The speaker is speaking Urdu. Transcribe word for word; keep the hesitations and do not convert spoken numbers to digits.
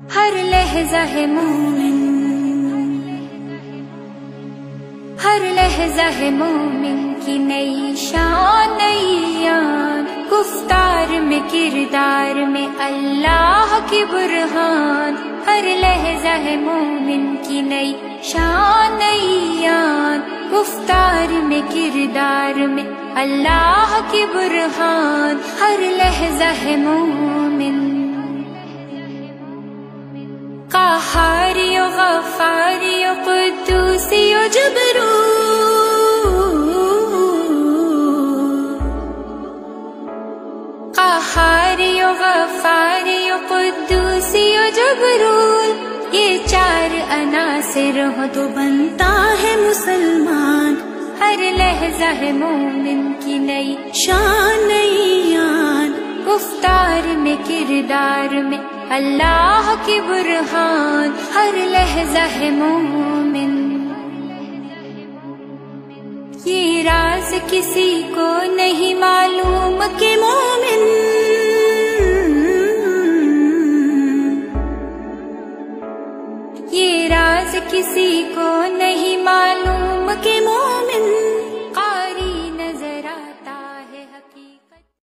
ہر لحظہ ہے مومن، ہر لحظہ ہے مومن کی نئی شان نئی آن، گفتار میں کردار میں اللہ کی برہان، ہر لحظہ ہے مومن کی نئی شان نئی آن، گفتار میں کردار میں اللہ کی برہان، ہر لحظہ ہے مومن، قہاری و غفاری و قدوسی و جبروت، قہاری و غفاری و قدوسی و جبروت، یہ چار عناصر ہو تو بنتا ہے مسلمان، ہر لحظہ ہے مومن کی نئی شان نئی آن، گفتار میں کردار میں اللہ کی برہان، ہر لحظہ ہے مومن، یہ راز کسی کو نہیں معلوم کہ مومن، یہ راز کسی کو نہیں معلوم کہ مومن